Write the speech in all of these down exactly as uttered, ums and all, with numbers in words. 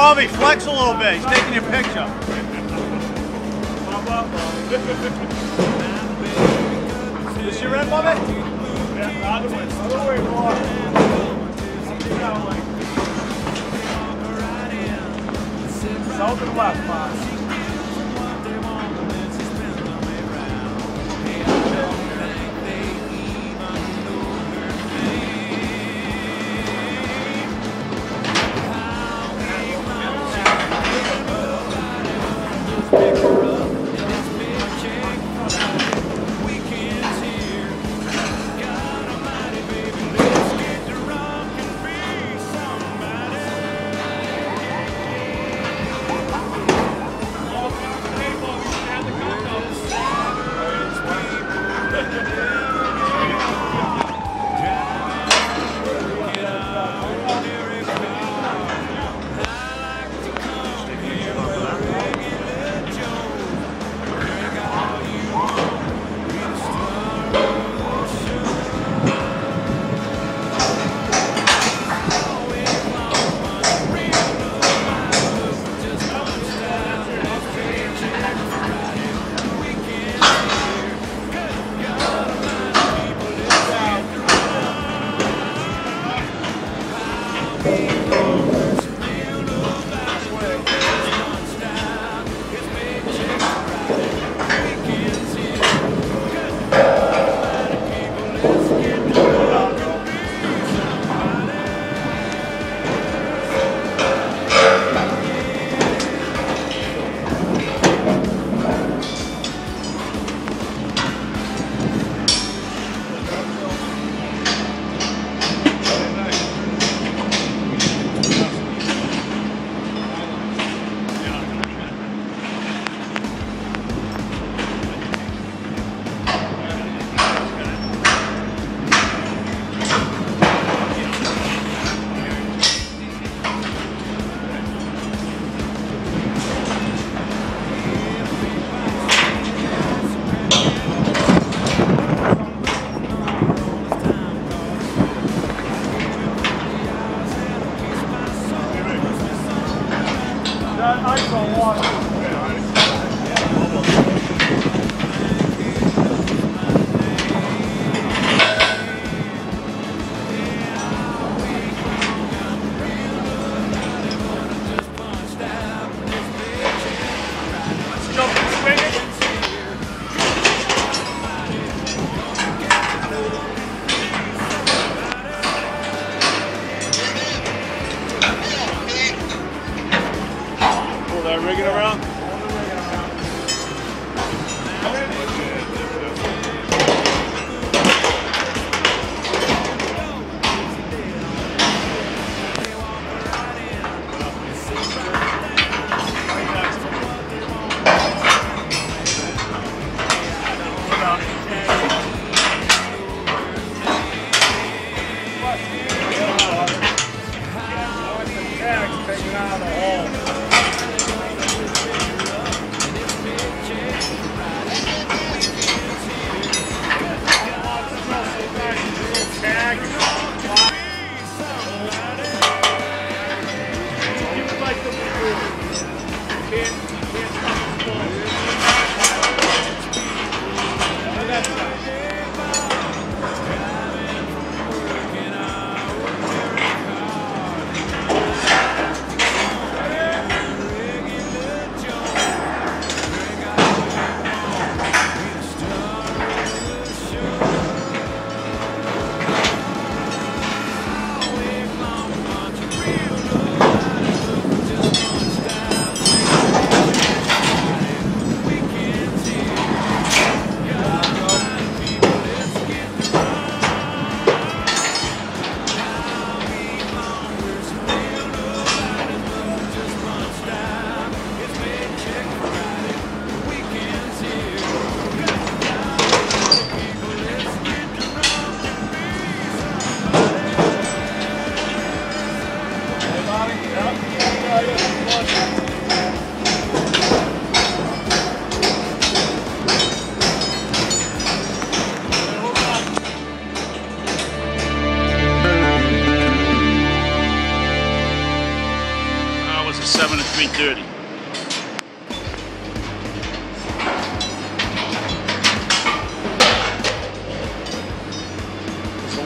Bobby, flex a little bit. He's taking your picture. Is your end, Bobby? Yeah, other way. Other way, more. South and left, man.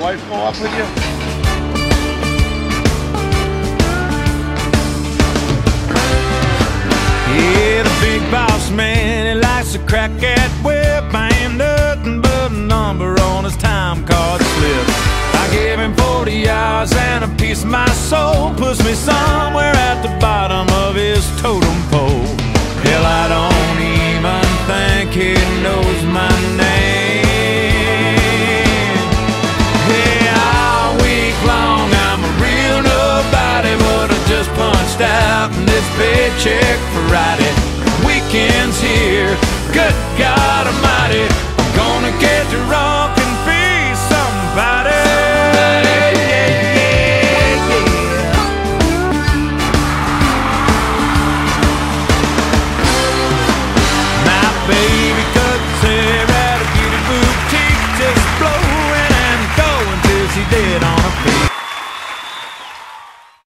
wife go up with you? Yeah, the big boss man, he likes to crack that whip. I ain't nothing but a number on his time card slip. I gave him forty hours and a piece of my soul. Puts me somewhere at the bottom of his totem pole. Hell, I don't even think he knows my name. Yeah, all week long I'm a real nobody, but I just punched out in this paycheck Friday.